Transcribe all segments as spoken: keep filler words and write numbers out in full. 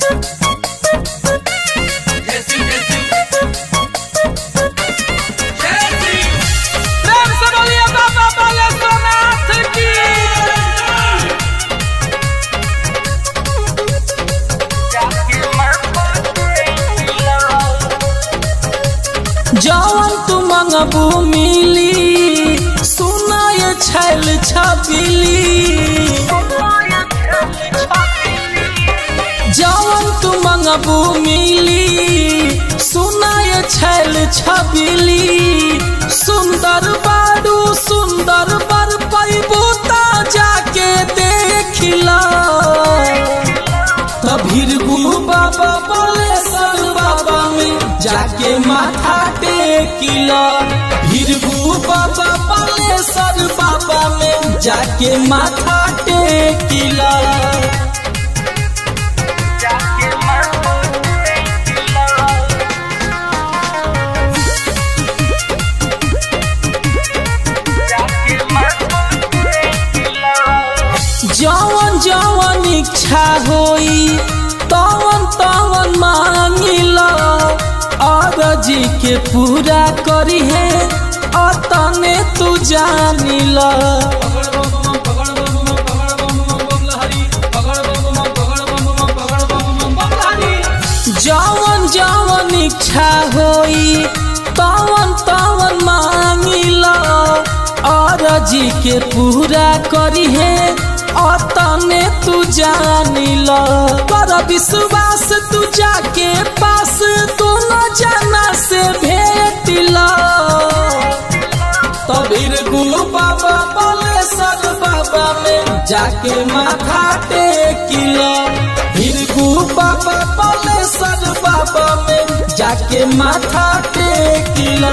जवन तू मंगबू मिली, सुनाय छैल छबिली। जवन तू मंगबू मिली, सुनाय छैल छबिली। सुंदर बाडू सुंदर बर पैबू ता जाके देखिला। भीरगू बाबा बालेश्वर बाबा में जाके माथा टेकिला। भीरगू बाबा बालेश्वर बाबा में जाके माथा टेकिला। जवन जवन इच्छा होई तवन तवन मांगिला। अरजी के पूरा करी है अतने तू जानिला। जवन जवन इच्छा होई तवन तवन मांगिला। अरजी के पूरा करी है अतने तू जानिला। कर विश्वास तू जाके पास दोनों जाना से भेटिला। तो भीरगू बाबा बालेश्वर बाबा में जाके माथा टेकिला। भीरगू बाबा बालेश्वर बाबा में जाके माथा टेकिला।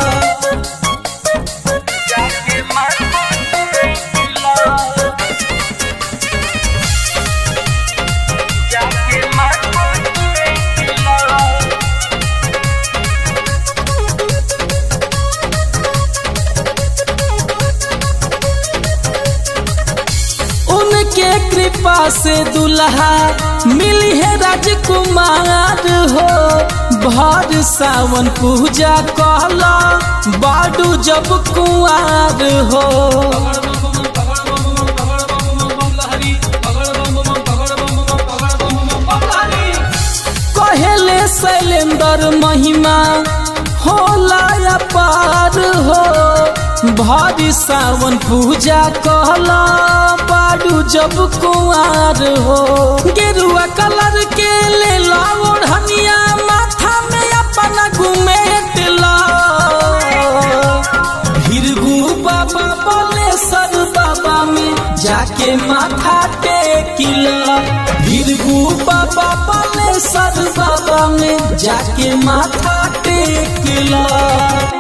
उनके कृपा से दुल्हा मिली है राजकुमार हो। भर सावन पूजा कहला बाडू जब कुआर हो। कहेले शैलेंद्र महिमा होला अपार हो। भारी सावन पूजा कहला बाडू जब कुआर हो। गेरुआ कलर के ले ला ओढ़निया माथा में अपना घुमेटला। भीरगू बाबा बालेश्वर बाबा में जाके माथा टेकिला। भीरगू बाबा बालेश्वर बाबा में जाके माथा टेकिला।